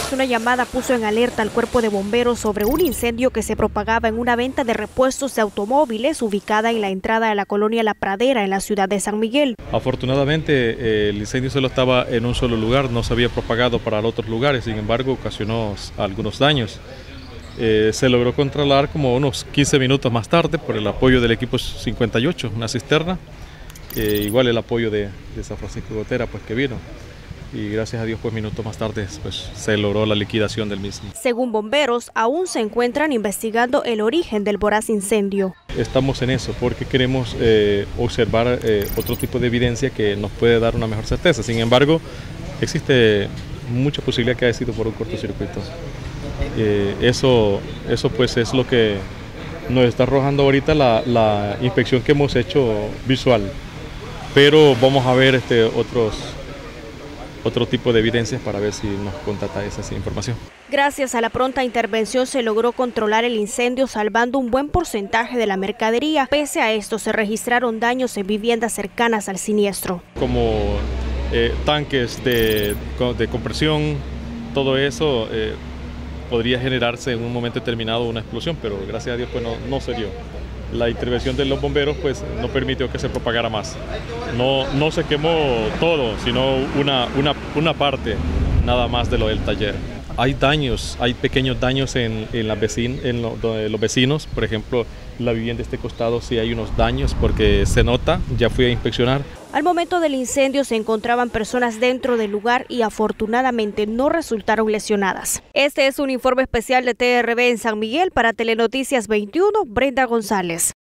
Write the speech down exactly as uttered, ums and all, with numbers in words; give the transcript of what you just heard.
viernes, una llamada puso en alerta al cuerpo de bomberos sobre un incendio que se propagaba en una venta de repuestos de automóviles ubicada en la entrada de la colonia La Pradera en la ciudad de San Miguel. Afortunadamente eh, el incendio solo estaba en un solo lugar, no se había propagado para otros lugares, sin embargo ocasionó algunos daños. Eh, se logró controlar como unos quince minutos más tarde por el apoyo del equipo cincuenta y ocho, una cisterna, eh, igual el apoyo de, de San Francisco Gotera pues que vino. Y gracias a Dios, pues minutos más tarde pues, se logró la liquidación del mismo. Según bomberos, aún se encuentran investigando el origen del voraz incendio. Estamos en eso porque queremos eh, observar eh, otro tipo de evidencia que nos puede dar una mejor certeza. Sin embargo, existe mucha posibilidad que haya sido por un cortocircuito. Eh, eso, eso pues es lo que nos está arrojando ahorita la, la inspección que hemos hecho visual. Pero vamos a ver este, otros... otro tipo de evidencias para ver si nos contata esa información. Gracias a la pronta intervención se logró controlar el incendio salvando un buen porcentaje de la mercadería. Pese a esto se registraron daños en viviendas cercanas al siniestro. Como eh, tanques de, de compresión, todo eso eh, podría generarse en un momento determinado una explosión, pero gracias a Dios pues no, no se dio. La intervención de los bomberos pues no permitió que se propagara más. No, no se quemó todo, sino una, una, una parte nada más de lo del taller. Hay daños, hay pequeños daños en, en, la vecin, en lo, de los vecinos. Por ejemplo, la vivienda de este costado sí hay unos daños porque se nota, ya fui a inspeccionar. Al momento del incendio se encontraban personas dentro del lugar y afortunadamente no resultaron lesionadas. Este es un informe especial de T R V en San Miguel para Telenoticias veintiuno, Brenda González.